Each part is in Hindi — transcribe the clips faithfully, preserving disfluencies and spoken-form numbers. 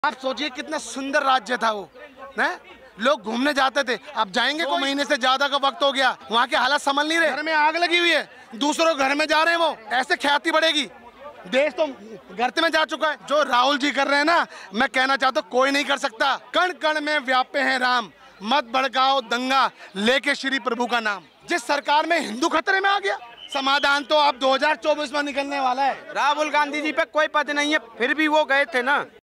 आप सोचिए कितना सुंदर राज्य था वो, है? लोग घूमने जाते थे, अब जाएंगे को महीने से ज्यादा का वक्त हो गया, वहाँ के हालात संभल नहीं रहे, घर में आग लगी हुई है, दूसरों घर में जा रहे हैं, वो ऐसे ख्याति बढ़ेगी, देश तो गर्त में जा चुका है। जो राहुल जी कर रहे हैं ना, मैं कहना चाहता हूँ कोई नहीं कर सकता। कण कण में व्यापे हैं राम, मत भड़काओ दंगा, लेके श्री प्रभु का नाम। जिस सरकार में हिंदू खतरे में आ गया, समाधान तो अब दो हज़ार चौबीस में निकलने वाला है। राहुल गांधी जी पे कोई पद नहीं है, फिर भी वो गए थे ना।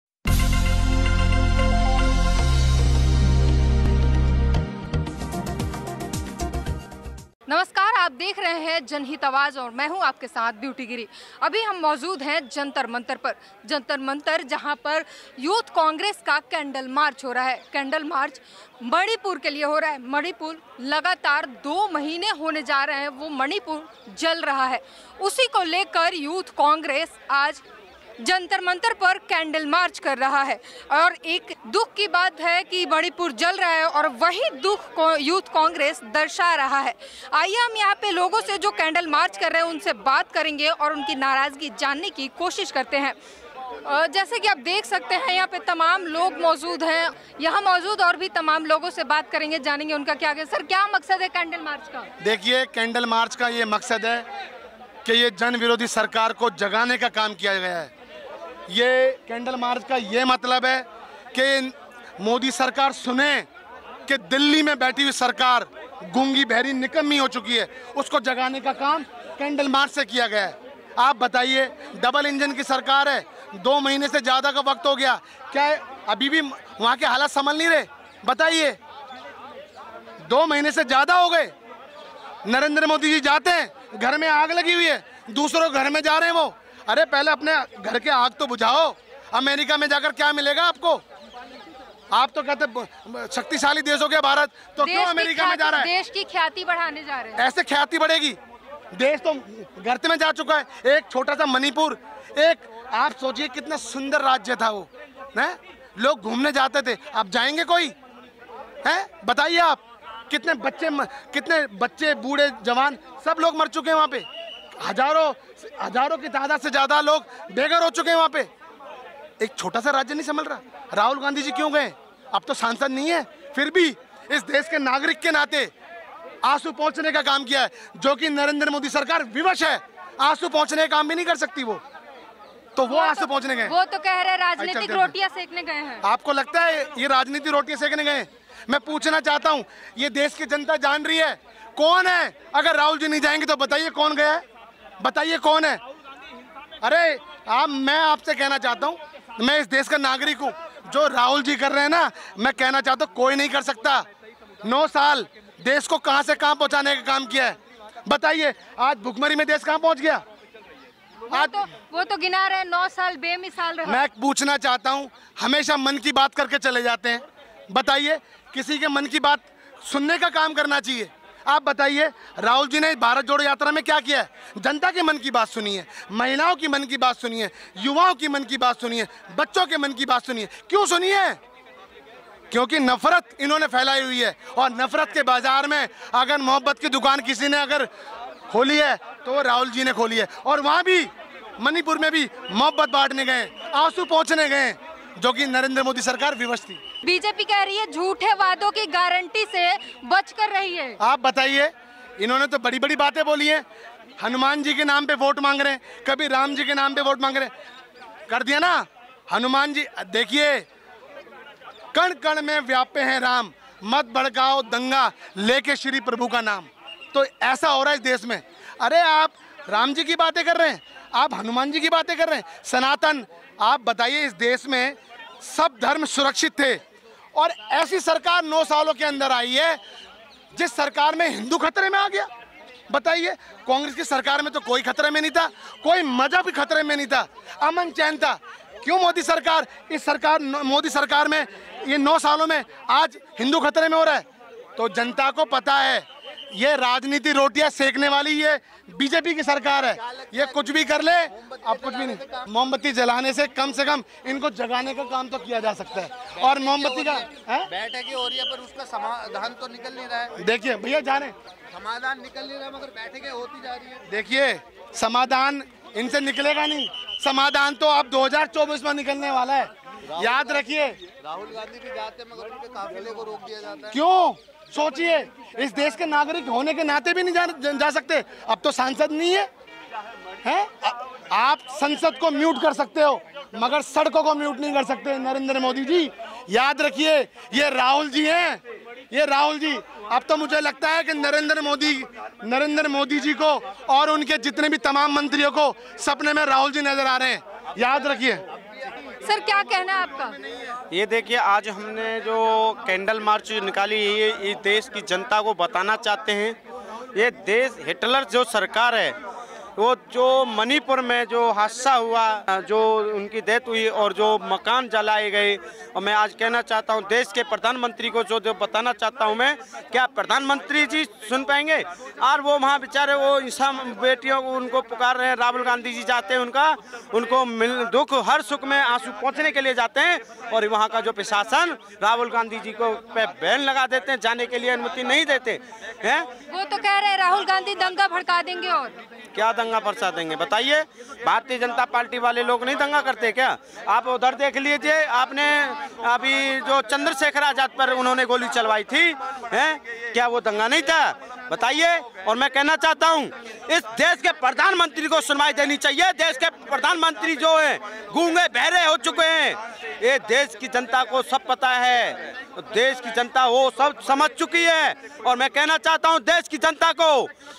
नमस्कार, आप देख रहे हैं जनहित आवाज और मैं हूं आपके साथ ब्यूटी गिरी। अभी हम मौजूद हैं जंतर मंतर पर। जंतर मंतर जहां पर यूथ कांग्रेस का कैंडल मार्च हो रहा है। कैंडल मार्च मणिपुर के लिए हो रहा है। मणिपुर लगातार दो महीने होने जा रहे हैं, वो मणिपुर जल रहा है। उसी को लेकर यूथ कांग्रेस आज जंतर मंतर पर कैंडल मार्च कर रहा है। और एक दुख की बात है कि मणिपुर जल रहा है और वही दुख को यूथ कांग्रेस दर्शा रहा है। आइए हम यहाँ पे लोगों से जो कैंडल मार्च कर रहे हैं उनसे बात करेंगे और उनकी नाराजगी जानने की कोशिश करते हैं। जैसे कि आप देख सकते हैं यहाँ पे तमाम लोग मौजूद हैं। यहाँ मौजूद और भी तमाम लोगों से बात करेंगे, जानेंगे उनका क्या है। सर, क्या मकसद है कैंडल मार्च का? देखिए, कैंडल मार्च का ये मकसद है कि ये जन विरोधी सरकार को जगाने का काम किया गया है। ये कैंडल मार्च का ये मतलब है कि मोदी सरकार सुने कि दिल्ली में बैठी हुई सरकार गूंगी बहरी निकम्मी हो चुकी है, उसको जगाने का काम कैंडल मार्च से किया गया है। आप बताइए, डबल इंजन की सरकार है, दो महीने से ज़्यादा का वक्त हो गया, क्या अभी भी वहाँ के हालात संभल नहीं रहे? बताइए, दो महीने से ज़्यादा हो गए। नरेंद्र मोदी जी जाते हैं, घर में आग लगी हुई है, दूसरों घर में जा रहे हैं वो। अरे पहले अपने घर के आग तो बुझाओ। अमेरिका में जाकर क्या मिलेगा आपको? आप तो कहते शक्तिशाली देश हो गया भारत, तो क्यों अमेरिका में जा रहा है? देश की ख्याति बढ़ाने जा रहे हैं। ऐसे ख्याति बढ़ेगी, देश तो गर्त में जा चुका है। एक छोटा सा मणिपुर, एक आप सोचिए कितना सुंदर राज्य था वो, है? लोग घूमने जाते थे, अब जाएंगे कोई? है बताइए आप, कितने बच्चे कितने बच्चे बूढ़े जवान सब लोग मर चुके हैं वहाँ पे। हजारों हजारों की तादाद से ज्यादा लोग बेघर हो चुके हैं वहाँ पे। एक छोटा सा राज्य नहीं संभल रहा। राहुल गांधी जी क्यों गए? अब तो सांसद नहीं है, फिर भी इस देश के नागरिक के नाते आंसू पहुंचने का काम किया है, जो कि नरेंद्र मोदी सरकार विवश है। आंसू पहुंचने का काम भी नहीं कर सकती वो, तो वो, वो आंसू तो, पहुंचने गए। वो तो कह रहे राजनीतिक रोटियां सेकने गए हैं। आपको लगता है ये राजनीतिक रोटियां सेकने गए? मैं पूछना चाहता हूँ, ये देश की जनता जान रही है कौन है। अगर राहुल जी नहीं जाएंगे तो बताइए कौन गया है? बताइए कौन है? अरे आप, मैं आपसे कहना चाहता हूँ, मैं इस देश का नागरिक हूँ, जो राहुल जी कर रहे हैं ना, मैं कहना चाहता हूँ कोई नहीं कर सकता। नौ साल देश को कहाँ से कहाँ पहुँचाने का काम किया है, बताइए। आज भुखमरी में देश कहाँ पहुँच गया? आज तो वो तो गिना रहे हैं, नौ साल बेमिसाल रहा। मैं पूछना चाहता हूँ, हमेशा मन की बात करके चले जाते हैं। बताइए, किसी के मन की बात सुनने का काम करना चाहिए। आप बताइए, राहुल जी ने भारत जोड़ो यात्रा में क्या किया है? जनता के मन की बात सुनी है, महिलाओं की मन की बात सुनी है, युवाओं की मन की बात सुनी है, बच्चों के मन की बात सुनी है। क्यों सुनी है? क्योंकि नफरत इन्होंने फैलाई हुई है, और नफरत के बाजार में अगर मोहब्बत की दुकान किसी ने अगर खोली है तो वो राहुल जी ने खोली है। और वहाँ भी मणिपुर में भी मोहब्बत बांटने गए, आंसू पहुँचने गए, जो कि नरेंद्र मोदी सरकार विवश थी। बीजेपी कह रही है झूठे वादों की गारंटी से बच कर रही है। आप बताइए, इन्होंने तो बड़ी बड़ी बातें बोली हैं। हनुमान जी के नाम पे वोट मांग रहे हैं, कभी राम जी के नाम पे वोट मांग रहे हैं। कर दिया ना हनुमान जी। देखिए, कण कण में व्यापे हैं राम, मत भड़काओ दंगा, लेके श्री प्रभु का नाम। तो ऐसा हो रहा है इस देश में। अरे आप राम जी की बातें कर रहे हैं, आप हनुमान जी की बातें कर रहे हैं, सनातन। आप बताइए, इस देश में सब धर्म सुरक्षित थे, और ऐसी सरकार नौ सालों के अंदर आई है जिस सरकार में हिंदू खतरे में आ गया। बताइए, कांग्रेस की सरकार में तो कोई खतरे में नहीं था, कोई मजहब भी खतरे में नहीं था, अमन चैन था। क्यों मोदी सरकार, इस सरकार मोदी सरकार में ये नौ सालों में आज हिंदू खतरे में हो रहा है? तो जनता को पता है, ये राजनीति रोटियां सेकने वाली ये बीजेपी की सरकार है। ये कुछ भी कर ले, अब कुछ भी नहीं। मोमबत्ती जलाने से कम से कम इनको जगाने का काम तो किया जा सकता है। और मोमबत्ती का बैठक हो रही है पर उसका समाधान तो निकल नहीं रहा है। देखिए भैया, जाने समाधान निकल नहीं रहा, मगर बैठकें होती जा रही है। देखिए, समाधान इनसे निकलेगा नहीं। समाधान तो अब दो हज़ार चौबीस में निकलने वाला है। याद रखिए। राहुल गांधी भी जाते हैं मगर उनके काफिले को रोक दिया जाता है। क्यों? सोचिए, इस देश के नागरिक होने के नाते भी नहीं जा, जा सकते। अब तो सांसद नहीं है, हैं? आप संसद को म्यूट कर सकते हो मगर सड़कों को म्यूट नहीं कर सकते। नरेंद्र मोदी जी याद रखिए, ये राहुल जी हैं, ये राहुल जी। अब तो मुझे लगता है कि नरेंद्र मोदी नरेंद्र मोदी जी को और उनके जितने भी तमाम मंत्रियों को सपने में राहुल जी नजर आ रहे हैं। याद रखिए। सर क्या कहना है आपका? ये देखिए, आज हमने जो कैंडल मार्च निकाली है, ये ये देश की जनता को बताना चाहते हैं। ये देश हिटलर जो सरकार है, वो जो मणिपुर में जो हादसा हुआ, जो उनकी डेथ हुई और जो मकान जलाए गए, और मैं आज कहना चाहता हूँ देश के प्रधानमंत्री को जो जो बताना चाहता हूँ मैं, क्या प्रधानमंत्री जी सुन पाएंगे? और वो वहाँ बेचारे वो इंसान बेटियों को उनको पुकार रहे हैं। राहुल गांधी जी जाते हैं, उनका उनको मिल दुख हर सुख में आंसू पहुँचने के लिए जाते हैं, और वहाँ का जो प्रशासन राहुल गांधी जी को पे बैन लगा देते हैं, जाने के लिए अनुमति नहीं देते हैं। वो तो कह रहे हैं राहुल गांधी दंगा भड़का देंगे। और क्या दंगा फरसा देंगे बताइए? भारतीय जनता पार्टी वाले लोग नहीं दंगा करते क्या? आप उधर देख लीजिए, आपने अभी जो चंद्रशेखर आजाद पर उन्होंने गोली चलवाई थी, हैं? क्या वो दंगा नहीं था? बताइए। और मैं कहना चाहता हूँ इस देश के प्रधानमंत्री को सुनवाई देनी चाहिए। देश के प्रधानमंत्री जो हैं गूंगे बहरे हो चुके हैं। ये देश की जनता को सब पता है, देश की जनता वो सब समझ चुकी है। और मैं कहना चाहता हूँ देश की जनता को,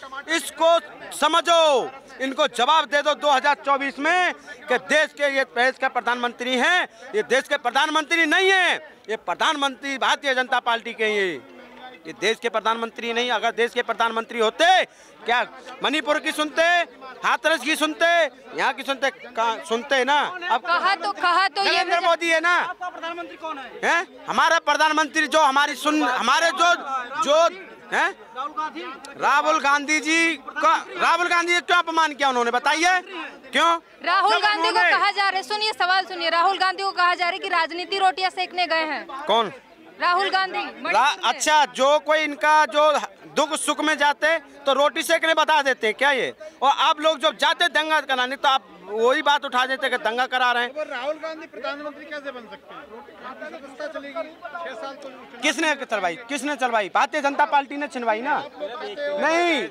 इसको समझो, इनको जवाब दे दो दो हज़ार चौबीस में कि देश के ये देश के प्रधानमंत्री हैं, ये देश के प्रधानमंत्री नहीं है, ये प्रधानमंत्री भारतीय जनता पार्टी के ये ये देश के प्रधानमंत्री नहीं। अगर देश के प्रधानमंत्री होते, क्या मणिपुर की सुनते, हाथरस की सुनते, यहाँ की सुनते, सुनते ना। अब कहा तो कहा तो ये नरेंद्र मोदी है ना। प्रधानमंत्री कौन है? हैं? हमारा प्रधानमंत्री जो हमारी सुन हमारे जो जो हैं राहुल गांधी। राहुल गांधी जी का राहुल गांधी जी क्यों अपमान किया उन्होंने? बताइए क्यों? राहुल जब गांधी को उन्होंने- कहा जा रहा है, सुनिए सवाल सुनिए, राहुल गांधी को कहा जा रहा है कि राजनीति रोटियां सेकने गए हैं। कौन? राहुल गांधी रा, मणिपुर में। अच्छा, जो कोई इनका जो दुख सुख में जाते तो रोटी सेकने बता देते क्या ये? और आप लोग जब जाते दंगा कराने तो आप वही बात उठा देते कि दंगा करा रहे हैं। राहुल गांधी प्रधानमंत्री कैसे बन सकते हैं? चलेगी छह साल तो किसने चलवाई? किसने चलवाई? भारतीय जनता पार्टी ने छिनवाई ना। नहीं,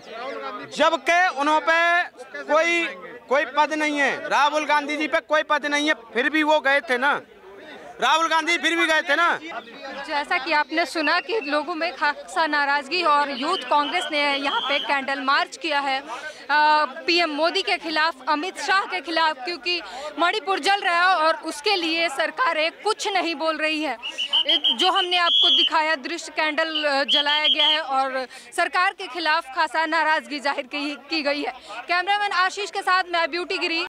जबकि उन्हों पे कोई कोई पद नहीं है, राहुल गांधी जी पे कोई पद नहीं है, फिर भी वो गए थे ना। राहुल गांधी फिर भी गए थे ना। जैसा कि आपने सुना कि लोगों में खासा नाराजगी और यूथ कांग्रेस ने यहाँ पे कैंडल मार्च किया है पीएम मोदी के खिलाफ, अमित शाह के खिलाफ, क्योंकि मणिपुर जल रहा है और उसके लिए सरकारें कुछ नहीं बोल रही है। जो हमने आपको दिखाया दृश्य, कैंडल जलाया गया है और सरकार के खिलाफ खासा नाराजगी जाहिर की, की गई है। कैमरामैन आशीष के साथ मैं ब्यूटी गिरी,